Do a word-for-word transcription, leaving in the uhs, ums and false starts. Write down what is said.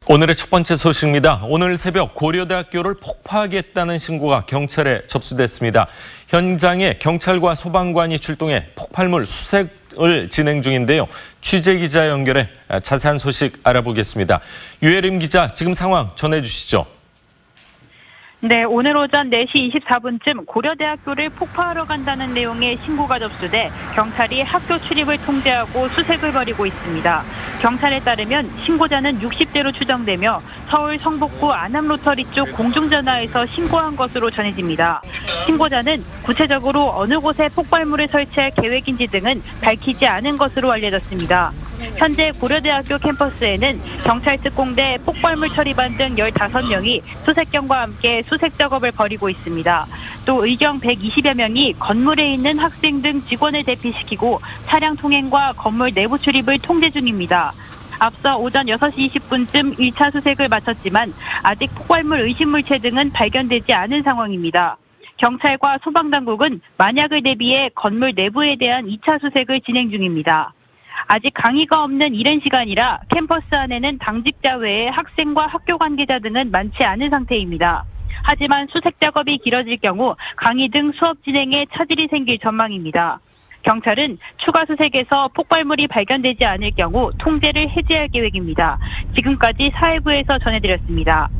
오늘의 첫 번째 소식입니다. 오늘 새벽 고려대학교를 폭파하겠다는 신고가 경찰에 접수됐습니다. 현장에 경찰과 소방관이 출동해 폭발물 수색을 진행 중인데요. 취재기자 연결해 자세한 소식 알아보겠습니다. 유혜림 기자, 지금 상황 전해주시죠. 네, 오늘 오전 네 시 이십사 분쯤 고려대학교를 폭파하러 간다는 내용의 신고가 접수돼 경찰이 학교 출입을 통제하고 수색을 벌이고 있습니다. 경찰에 따르면 신고자는 육십 대로 추정되며 서울 성북구 안암로터리 쪽 공중전화에서 신고한 것으로 전해집니다. 신고자는 구체적으로 어느 곳에 폭발물을 설치할 계획인지 등은 밝히지 않은 것으로 알려졌습니다. 현재 고려대학교 캠퍼스에는 경찰 특공대, 폭발물 처리반 등 열다섯 명이 수색경과 함께 수색 작업을 벌이고 있습니다. 또 의경 백이십여 명이 건물에 있는 학생 등 직원을 대피시키고 차량 통행과 건물 내부 출입을 통제 중입니다. 앞서 오전 여섯 시 이십 분쯤 일 차 수색을 마쳤지만 아직 폭발물 의심물체 등은 발견되지 않은 상황입니다. 경찰과 소방당국은 만약을 대비해 건물 내부에 대한 이 차 수색을 진행 중입니다. 아직 강의가 없는 이른 시간이라 캠퍼스 안에는 당직자 외에 학생과 학교 관계자 등은 많지 않은 상태입니다. 하지만 수색 작업이 길어질 경우 강의 등 수업 진행에 차질이 생길 전망입니다. 경찰은 추가 수색에서 폭발물이 발견되지 않을 경우 통제를 해제할 계획입니다. 지금까지 사회부에서 전해드렸습니다.